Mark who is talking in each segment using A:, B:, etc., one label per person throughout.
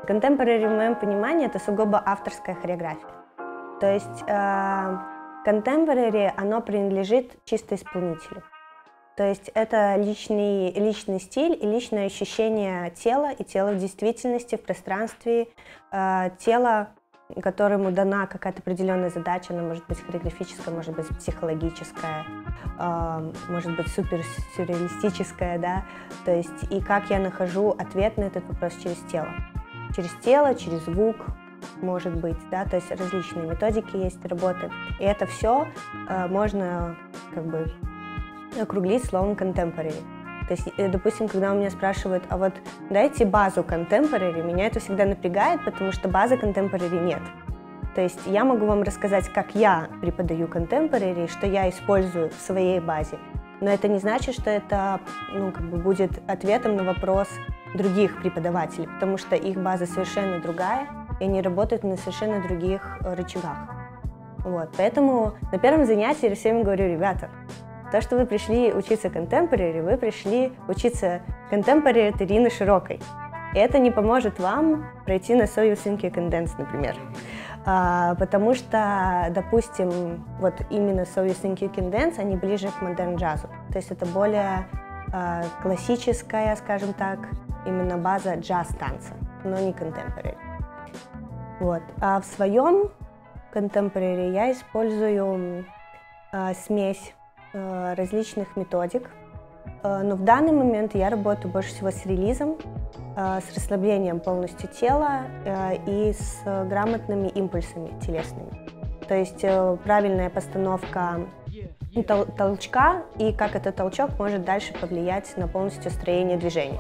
A: Contemporary, в моем понимании, это сугубо авторская хореография. То есть contemporary, оно принадлежит чисто исполнителю. То есть это личный стиль и личное ощущение тела, и тела в действительности, в пространстве, тело, которому дана какая-то определенная задача, она может быть хореографическая, может быть психологическая, может быть сюрреалистическая, да, то есть и как я нахожу ответ на этот вопрос через тело, через звук, может быть, да, то есть различные методики есть работы, и это все можно как бы округлить словом contemporary. То есть, допустим, когда у меня спрашивают, а вот дайте базу contemporary, меня это всегда напрягает, потому что базы contemporary нет. То есть я могу вам рассказать, как я преподаю contemporary, что я использую в своей базе, но это не значит, что это будет ответом на вопрос других преподавателей, потому что их база совершенно другая, и они работают на совершенно других рычагах. Вот. Поэтому на первом занятии я всем говорю, ребята, то, что вы пришли учиться contemporary, вы пришли учиться contemporary от Ирины Широкой. И это не поможет вам пройти на So You Think You Can Dance, например. Потому что, допустим, вот именно So You Think You Can Dance, они ближе к модерн джазу. То есть это более классическая, скажем так, именно база джаз-танца, но не contemporary. Вот. А в своем contemporary я использую смесь различных методик, но в данный момент я работаю больше всего с релизом, с расслаблением полностью тела и с грамотными импульсами телесными. То есть правильная постановка толчка и как этот толчок может дальше повлиять на полностью строение движения.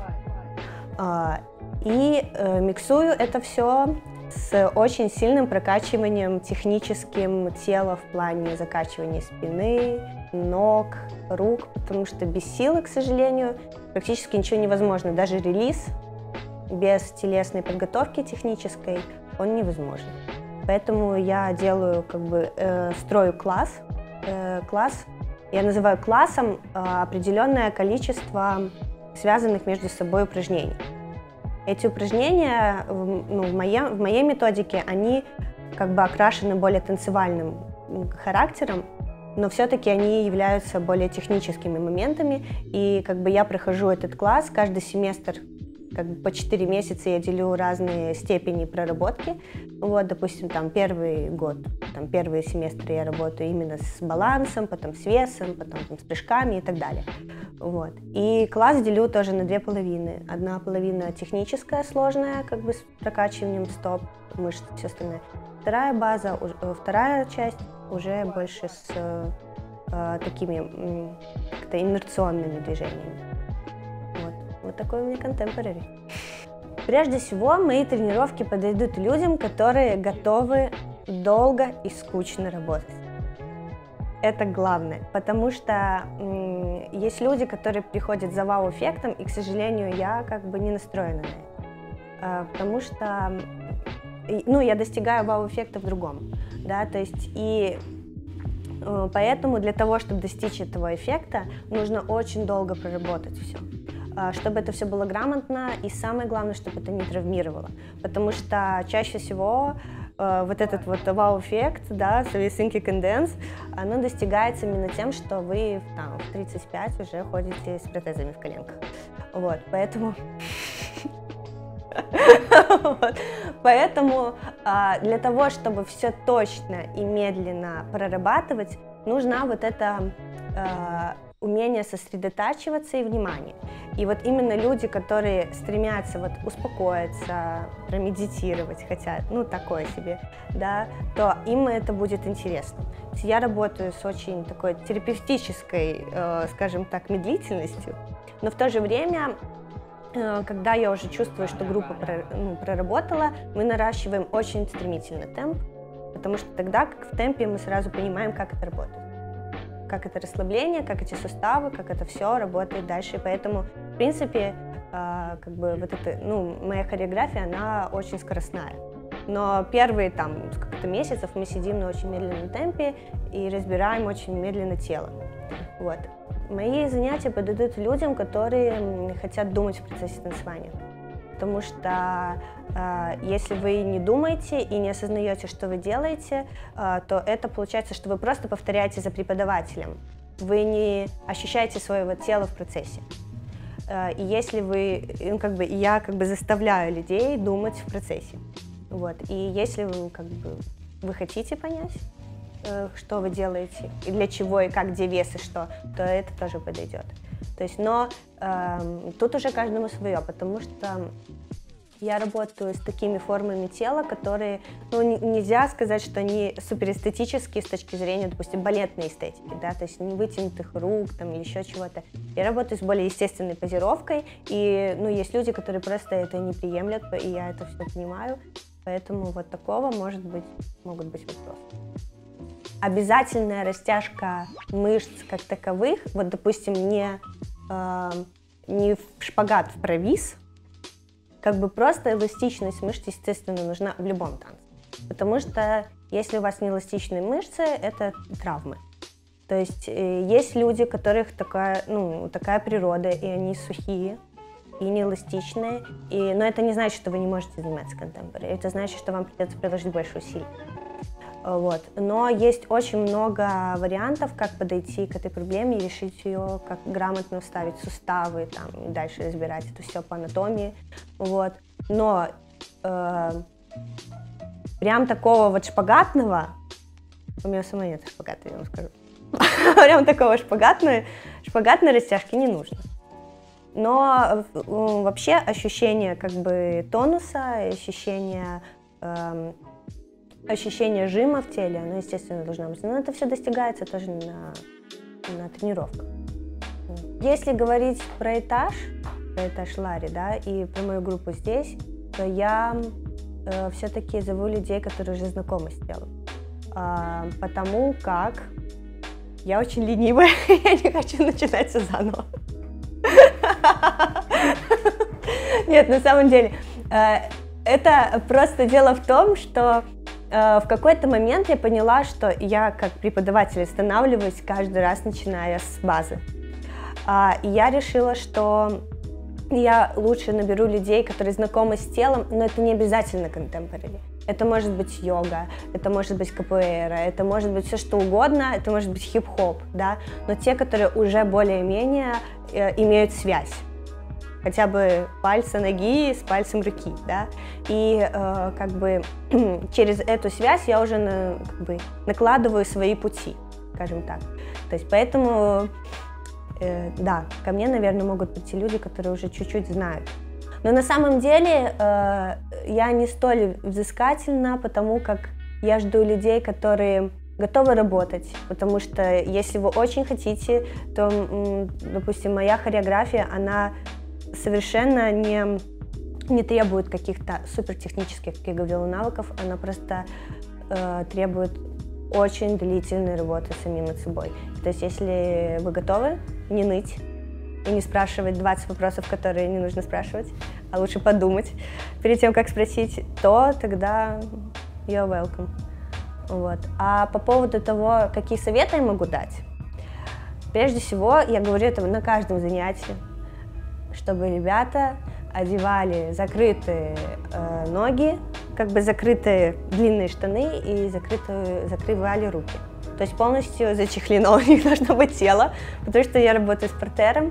A: И миксую это все с очень сильным прокачиванием техническим тела в плане закачивания спины, ног, рук, потому что без силы, к сожалению, практически ничего невозможно. Даже релиз без телесной подготовки технической, он невозможен. Поэтому я делаю, строю класс. Я называю классом определенное количество связанных между собой упражнений. Эти упражнения в моей методике, они окрашены более танцевальным характером, но все-таки они являются более техническими моментами, и я прохожу этот класс каждый семестр, по 4 месяца я делю разные степени проработки. Вот, допустим, первый год, первые семестры я работаю именно с балансом, потом с весом, потом с прыжками и так далее. Вот. И класс делю тоже на 2 половины. Одна половина техническая, сложная, с прокачиванием стоп, мышц, все остальное. Вторая база, вторая часть уже больше с такими инерционными движениями. Вот такой у меня contemporary. Прежде всего, мои тренировки подойдут людям, которые готовы долго и скучно работать. Это главное, потому что есть люди, которые приходят за вау-эффектом, и, к сожалению, я не настроена на это. Потому что я достигаю вау-эффекта в другом. Да? То есть, и поэтому для того, чтобы достичь этого эффекта, нужно очень долго проработать все. Чтобы это все было грамотно, и самое главное, чтобы это не травмировало. Потому что чаще всего вот этот вау-эффект, да, So You Think You Can Dance, оно достигается именно тем, что вы в 35 уже ходите с протезами в коленках. Вот, поэтому... Поэтому для того, чтобы все точно и медленно прорабатывать, нужна вот это умение сосредотачиваться и внимание. И вот именно люди, которые стремятся успокоиться, промедитировать, хотят, такое себе, да, то им это будет интересно. Я работаю с очень такой терапевтической, скажем так, медлительностью, но в то же время, когда я уже чувствую, что группа проработала, мы наращиваем очень стремительно темп, потому что тогда, как в темпе, мы сразу понимаем, как это работает. Как это расслабление, как эти суставы, как это все работает дальше. И поэтому, в принципе, моя хореография, она очень скоростная. Но первые сколько-то месяцев мы сидим на очень медленном темпе и разбираем очень медленно тело. Вот. Мои занятия подойдут людям, которые хотят думать в процессе танцевания. потому что если вы не думаете и не осознаете, что вы делаете, то это получается, что вы просто повторяете за преподавателем. Вы не ощущаете своего тела в процессе. И если вы, я заставляю людей думать в процессе. Вот. И если вы хотите понять, что вы делаете, и для чего, и как, где вес, и что, то это тоже подойдет. То есть, но тут уже каждому свое, потому что я работаю с такими формами тела, которые, нельзя сказать, что они суперэстетические с точки зрения, допустим, балетной эстетики, да, то есть не вытянутых рук там, или еще чего-то. Я работаю с более естественной позировкой, и, есть люди, которые просто это не приемлят, и я это все понимаю, поэтому вот такого могут быть вопросы. Обязательная растяжка мышц как таковых, вот, допустим, не в шпагат, в провис, просто эластичность мышц, естественно, нужна в любом танце. Потому что если у вас не эластичные мышцы, это травмы. То есть есть люди, у которых такая природа, и они сухие, и неэластичные. Но это не значит, что вы не можете заниматься контемпорари. Это значит, что вам придется приложить больше усилий. Вот. Но есть очень много вариантов, как подойти к этой проблеме и решить ее, как грамотно вставить суставы, и дальше разбирать это все по анатомии. Вот. Но прям такого вот шпагатного, у меня самой нет шпагата, я вам скажу, прям такого шпагатной растяжки не нужно. Но вообще ощущение тонуса, ощущение жима в теле, оно, естественно, должно быть. Но это все достигается тоже на тренировках. Если говорить про этаж Ларри, да, и про мою группу здесь, то я все-таки зову людей, которые уже знакомы с телом. Потому как я очень ленивая, я не хочу начинать все заново. Нет, на самом деле, это просто дело в том, что в какой-то момент я поняла, что я как преподаватель останавливаюсь каждый раз, начиная с базы. И я решила, что я лучше наберу людей, которые знакомы с телом, но это не обязательно контемпорари. Это может быть йога, это может быть капуэйра, это может быть все что угодно, это может быть хип-хоп, да, но те, которые уже более-менее имеют связь. Хотя бы пальца ноги с пальцем руки, да, и через эту связь я уже накладываю свои пути, скажем так. То есть поэтому, да, ко мне, наверное, могут прийти люди, которые уже чуть-чуть знают. Но на самом деле я не столь взыскательна, потому как я жду людей, которые готовы работать, потому что если вы очень хотите, то, допустим, моя хореография, она совершенно не требует каких-то супертехнических, как я говорила, навыков, она просто требует очень длительной работы самим над собой. То есть если вы готовы не ныть и не спрашивать 20 вопросов, которые не нужно спрашивать, а лучше подумать перед тем, как спросить, то тогда you're welcome. Вот. А по поводу того, какие советы я могу дать, прежде всего, я говорю это на каждом занятии, чтобы ребята одевали закрытые ноги, закрытые длинные штаны и закрывали руки. То есть полностью зачехлено у них должно быть тело, потому что я работаю с партером,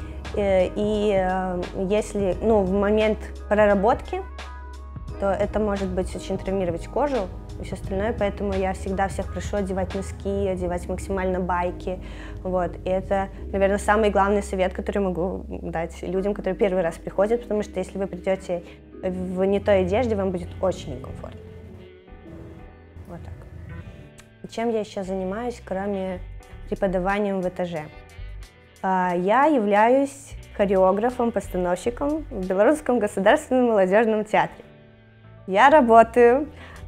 A: и если в момент проработки, то это может быть очень травмировать кожу и все остальное, поэтому я всегда всех прошу одевать носки, одевать максимально байки, вот, и это, наверное, самый главный совет, который могу дать людям, которые первый раз приходят, потому что если вы придете в не той одежде, вам будет очень некомфортно. Вот так. И чем я еще занимаюсь, кроме преподавания в этаже? Я являюсь хореографом, постановщиком в Белорусском государственном молодежном театре. Я работаю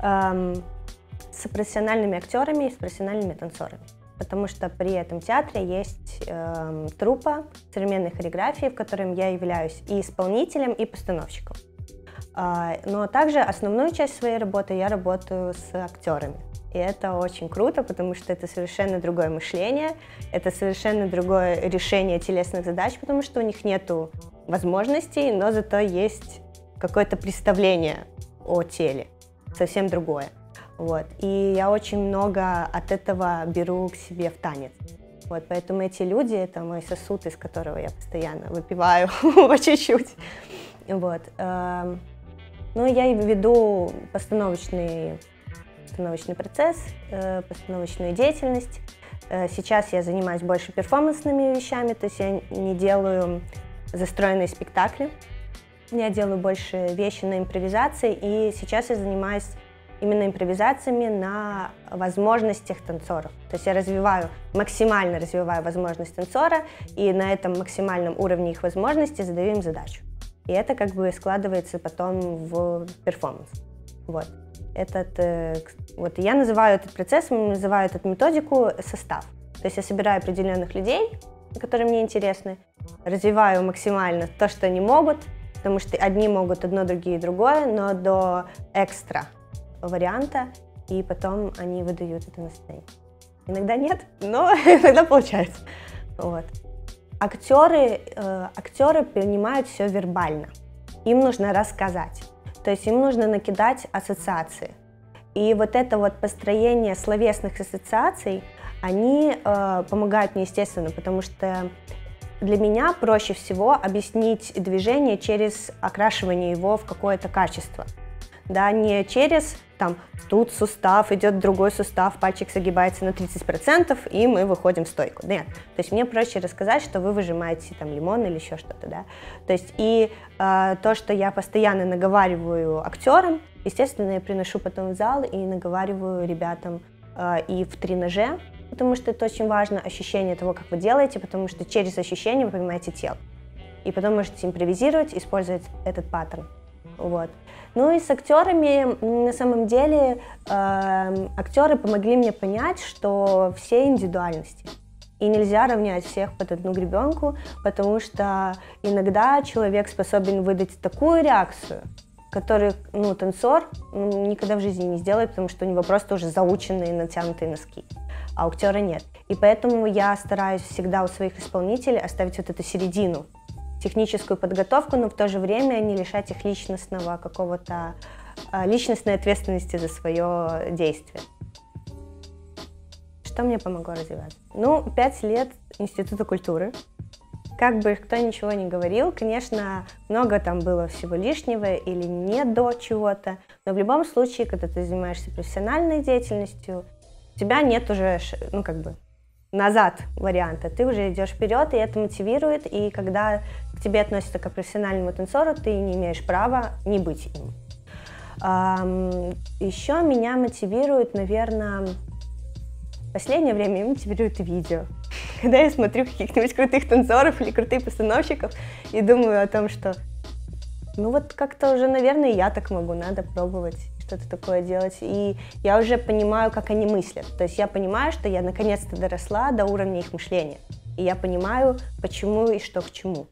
A: с профессиональными актерами и с профессиональными танцорами, потому что при этом театре есть труппа современной хореографии, в которой я являюсь и исполнителем, и постановщиком. Но также основную часть своей работы я работаю с актерами. И это очень круто, потому что это совершенно другое мышление, это совершенно другое решение телесных задач, потому что у них нету возможностей, но зато есть какое-то представление о теле, совсем другое. Вот. И я очень много от этого беру к себе в танец. Вот, поэтому эти люди — это мой сосуд, из которого я постоянно выпиваю по чуть-чуть. Вот. Ну, я и веду постановочный процесс, постановочную деятельность. Сейчас я занимаюсь больше перформансными вещами, то есть я не делаю застроенные спектакли, я делаю больше вещи на импровизации, и сейчас я занимаюсь именно импровизациями на возможностях танцоров. То есть я максимально развиваю возможность танцора, и на этом максимальном уровне их возможностей задаю им задачу. И это как бы складывается потом в перформанс. Вот. Вот я называю этот процесс, называю эту методику состав. То есть я собираю определенных людей, которые мне интересны, развиваю максимально то, что они могут, потому что одни могут одно, другие другое, но до экстра варианта, и потом они выдают это на сцене. Иногда нет, но иногда получается. Вот. Актеры принимают все вербально. Им нужно рассказать. То есть им нужно накидать ассоциации. И вот это вот построение словесных ассоциаций, они помогают мне, естественно, потому что для меня проще всего объяснить движение через окрашивание его в какое-то качество. Да, не через, там, тут сустав, идет другой сустав, пальчик согибается на 30%, и мы выходим в стойку. Нет, то есть мне проще рассказать, что вы выжимаете там лимон или еще что-то, да. То есть и то, что я постоянно наговариваю актерам, естественно, я приношу потом в зал и наговариваю ребятам и в тренаже, потому что это очень важно, ощущение того, как вы делаете, потому что через ощущение вы понимаете тело. И потом можете импровизировать, использовать этот паттерн. Вот. Ну и с актерами, на самом деле, актеры помогли мне понять, что все индивидуальности. И нельзя равнять всех под одну гребенку, потому что иногда человек способен выдать такую реакцию, которую танцор никогда в жизни не сделает, потому что у него просто уже заученные натянутые носки, а у актера нет. И поэтому я стараюсь всегда у своих исполнителей оставить вот эту середину, техническую подготовку, но в то же время не лишать их личностной ответственности за свое действие. Что мне помогло развиваться? 5 лет Института культуры. Как бы кто ничего не говорил, конечно, много там было всего лишнего или не до чего-то, но в любом случае, когда ты занимаешься профессиональной деятельностью, у тебя нет уже, назад варианта, ты уже идешь вперед, и это мотивирует, и когда к тебе относятся как к профессиональному танцору, ты не имеешь права не быть им. Еще меня мотивирует, наверное, в последнее время меня мотивирует видео. Когда я смотрю каких-нибудь крутых танцоров или крутых постановщиков и думаю о том, что как-то уже, наверное, я так могу, надо пробовать что-то такое делать. И я уже понимаю, как они мыслят. То есть я понимаю, что я наконец-то доросла до уровня их мышления. И я понимаю, почему и что к чему.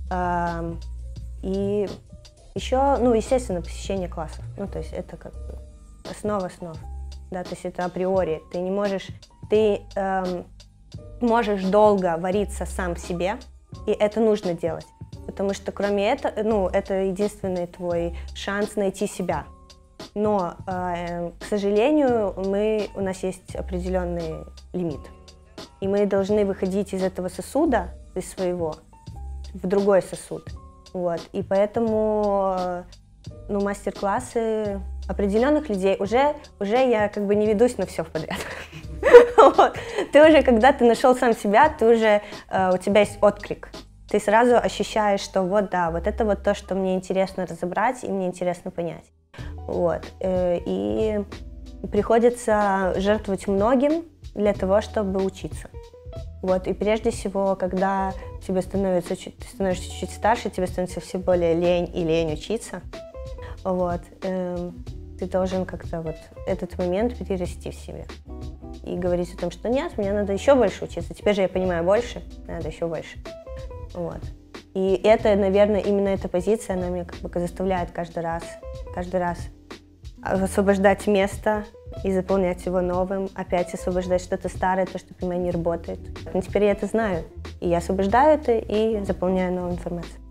A: И еще, естественно, посещение классов. То есть это как бы основа основ. Да, то есть это априори. Ты можешь долго вариться сам в себе, и это нужно делать. Потому что кроме этого, это единственный твой шанс найти себя. Но, к сожалению, у нас есть определенный лимит. И мы должны выходить из этого сосуда, из своего, в другой сосуд. Вот. И поэтому мастер-классы определенных людей уже я как бы не ведусь на все подряд. Ты уже, когда ты нашел сам себя, у тебя есть отклик. Ты сразу ощущаешь, что это вот то, что мне интересно разобрать и мне интересно понять. Вот. И приходится жертвовать многим для того, чтобы учиться. Вот. И прежде всего, когда ты становишься чуть старше, тебе становится все более лень учиться. Вот. Ты должен как-то этот момент перерасти в себе и говорить о том, что нет, мне надо еще больше учиться. Теперь же я понимаю больше, надо еще больше. Вот. И это, наверное, именно эта позиция, она меня как бы заставляет каждый раз освобождать место и заполнять его новым, опять освобождать что-то старое, то, что, понимаю, не работает. Но теперь я это знаю, и я освобождаю это и заполняю новой информацией.